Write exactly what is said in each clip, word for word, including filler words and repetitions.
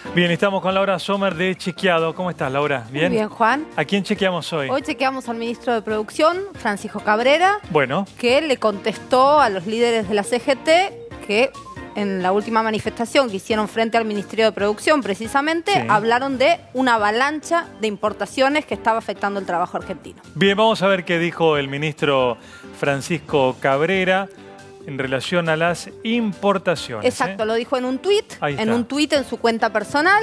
Bien, estamos con Laura Sommer de Chequeado. ¿Cómo estás, Laura? ¿Bien? Muy bien, Juan. ¿A quién chequeamos hoy? Hoy chequeamos al ministro de Producción, Francisco Cabrera, Bueno. que le contestó a los líderes de la C G T que en la última manifestación que hicieron frente al Ministerio de Producción, precisamente, sí. hablaron de una avalancha de importaciones que estaba afectando el trabajo argentino. Bien, vamos a ver qué dijo el ministro Francisco Cabrera en relación a las importaciones. Exacto, ¿eh? lo dijo en un tuit, en un tuit en su cuenta personal.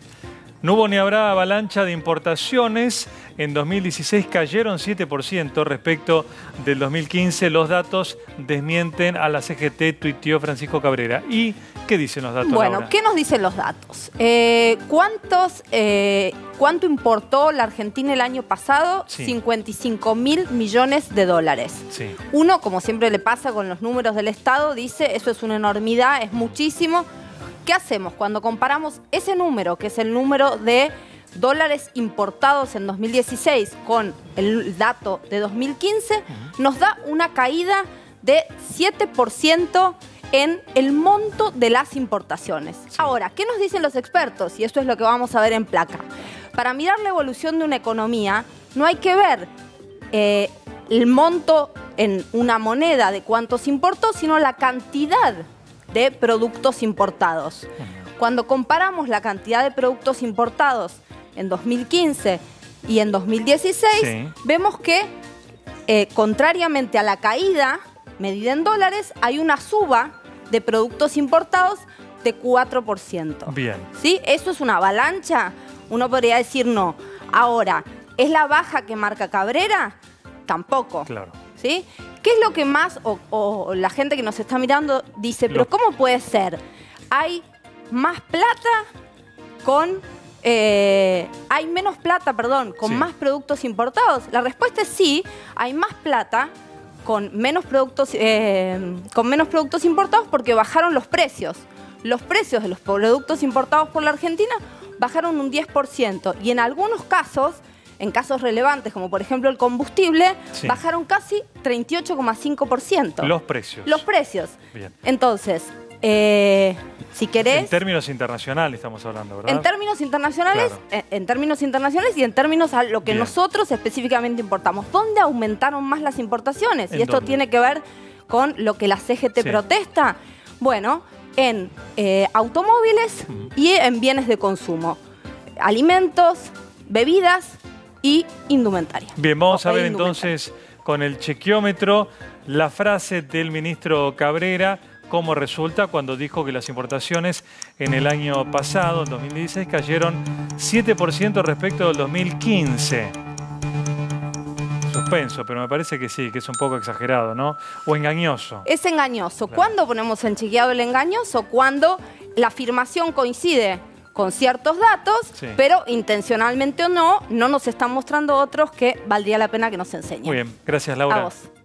No hubo ni habrá avalancha de importaciones. En dos mil dieciséis cayeron siete por ciento respecto del dos mil quince. Los datos desmienten a la C G T, tuiteó Francisco Cabrera. ¿Y qué dicen los datos, Bueno, Laura? ¿qué nos dicen los datos? Eh, ¿cuántos, eh, ¿Cuánto importó la Argentina el año pasado? Sí. cincuenta y cinco mil millones de dólares. Sí. Uno, como siempre le pasa con los números del Estado, dice eso es una enormidad, es muchísimo. ¿Qué hacemos cuando comparamos ese número, que es el número de dólares importados en dos mil dieciséis, con el dato de dos mil quince? Uh-huh. Nos da una caída de siete por ciento en el monto de las importaciones. Sí. Ahora, ¿qué nos dicen los expertos? Y esto es lo que vamos a ver en placa. Para mirar la evolución de una economía, no hay que ver eh, el monto en una moneda de cuántos importó, sino la cantidad de productos importados. Cuando comparamos la cantidad de productos importados en dos mil quince y en dos mil dieciséis, sí. vemos que, eh, contrariamente a la caída medida en dólares, hay una suba de productos importados de cuatro por ciento. Bien. ¿Sí? ¿Eso es una avalancha? Uno podría decir no. Ahora, ¿es la baja que marca Cabrera? Tampoco. Claro. ¿Sí? ¿Qué es lo que más, o, o la gente que nos está mirando dice, pero ¿cómo puede ser? Hay más plata con... Eh, hay menos plata, perdón, con sí. más productos importados. La respuesta es sí, hay más plata con menos productos, eh, con menos productos importados porque bajaron los precios. Los precios de los productos importados por la Argentina bajaron un diez por ciento y en algunos casos, en casos relevantes, como por ejemplo el combustible, sí. bajaron casi treinta y ocho coma cinco por ciento. Los precios. Los precios. Bien. Entonces, eh, si querés... En términos internacionales estamos hablando, ¿verdad? En términos internacionales, claro. en, en términos internacionales y en términos a lo que Bien. nosotros específicamente importamos. ¿Dónde aumentaron más las importaciones? Y esto dónde? tiene que ver con lo que la C G T sí. protesta. Bueno, en eh, automóviles uh-huh. y en bienes de consumo. Alimentos, bebidas y indumentaria. Bien, vamos a ver entonces con el chequeómetro la frase del ministro Cabrera, cómo resulta cuando dijo que las importaciones en el año pasado, en dos mil dieciséis, cayeron siete por ciento respecto del dos mil quince. Suspenso, pero me parece que sí, que es un poco exagerado, ¿no? O engañoso. Es engañoso. Claro. ¿Cuándo ponemos en chequeado el engañoso? Cuando la afirmación coincide con ciertos datos, sí. pero intencionalmente o no, no nos están mostrando otros que valdría la pena que nos enseñen. Muy bien, gracias, Laura. A vos.